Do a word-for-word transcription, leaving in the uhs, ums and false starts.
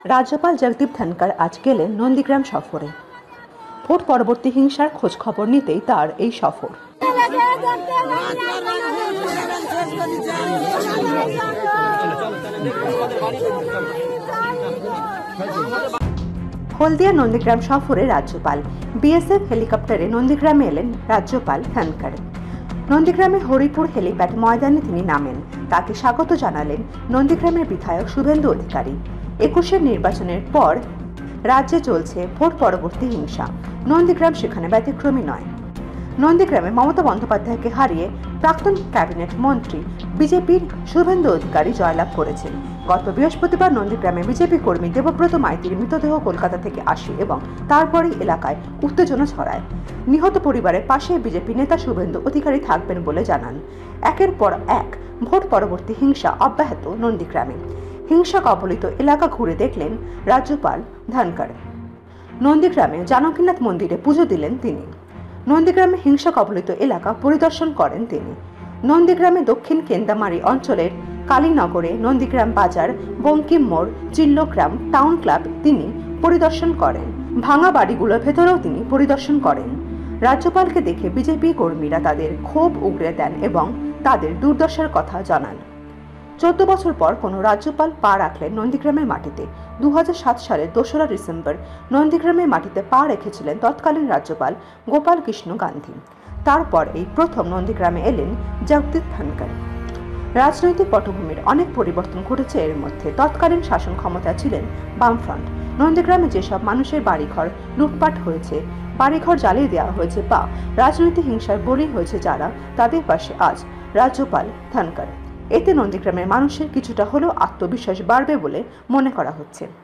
রাজ্যপাল জগদীপ ধনকর আজ গেলেন নন্দীগ্রাম সফরে। ভোট পরবর্তী হিংসার খোঁজ খবর নিতেই তার এই সফর। হলদিয়া নন্দীগ্রাম সফরে রাজ্যপাল। বিএসএফ হেলিকপ্টারে নন্দীগ্রামে এলেন রাজ্যপাল ধনকর। নন্দীগ্রামে হরিপুর হেলিপ্যাড ময়দানে তিনি নামেন। তাকে স্বাগত জানালেন নন্দীগ্রামের বিধায়ক শুভেন্দু অধিকারী। একুশের নির্বাচনের পর রাজ্যে চলছে ভোট পরবর্তী হিংসা। নন্দীগ্রাম সেখানে ব্যতিক্রমী নয়। নন্দীগ্রামে মমতা বন্দ্যোপাধ্যায়কে হারিয়ে প্রাক্তন ক্যাবিনেট মন্ত্রী বিজেপির শুভেন্দু অধিকারী জয়লাভ করেছেন। গত বৃহস্পতিবার নন্দীগ্রামে বিজেপি কর্মী দেবব্রত মাইতির মৃতদেহ কলকাতা থেকে আসে এবং তারপরেই এলাকায় উত্তেজনা ছড়ায়। নিহত পরিবারের পাশে বিজেপি নেতা শুভেন্দু অধিকারী থাকবেন বলে জানান। একের পর এক ভোট পরবর্তী হিংসা অব্যাহত নন্দীগ্রামে। হিংসা কবলিত এলাকা ঘুরে দেখলেন রাজ্যপাল ধনকর। নন্দীগ্রামে জানকীনাথ মন্দিরে পুজো দিলেন তিনি। নন্দীগ্রামে হিংসা কবলিত এলাকা পরিদর্শন করেন তিনি। নন্দীগ্রামে দক্ষিণ কেন্দামারি অঞ্চলের কালীনগরে নন্দীগ্রাম বাজার, বঙ্কিম মোড়, চিল্লগ্রাম টাউন ক্লাব তিনি পরিদর্শন করেন। ভাঙা বাড়িগুলোর ভেতরেও তিনি পরিদর্শন করেন। রাজ্যপালকে দেখে বিজেপি কর্মীরা তাদের ক্ষোভ উগরে দেন এবং তাদের দুর্দশার কথা জানান। চোদ্দ বছর পর কোনো রাজ্যপাল পা রাখলেন নন্দীগ্রামের মাটিতে। দু হাজার সাত সালের দোসরা ডিসেম্বর নন্দীগ্রামের মাটিতে পা রেখেছিলেন তৎকালীন রাজ্যপাল গোপাল কৃষ্ণ গান্ধী। তারপর এই প্রথম নন্দীগ্রামে এলেন জগদীপ ধনকর। রাজনৈতিক পটভূমির অনেক পরিবর্তন ঘটেছে এর মধ্যে। তৎকালীন শাসন ক্ষমতায় ছিলেন বামফ্রন্ট। নন্দীগ্রামে যেসব মানুষের বাড়িঘর লুটপাট হয়েছে, বাড়িঘর জ্বালিয়ে দেওয়া হয়েছে বা রাজনৈতিক হিংসার বলি হয়েছে যারা, তাদের পাশে আজ রাজ্যপাল ধনকর। এতে নন্দীগ্রামের মানুষের কিছুটা হলেও আত্মবিশ্বাস বাড়বে বলে মনে করা হচ্ছে।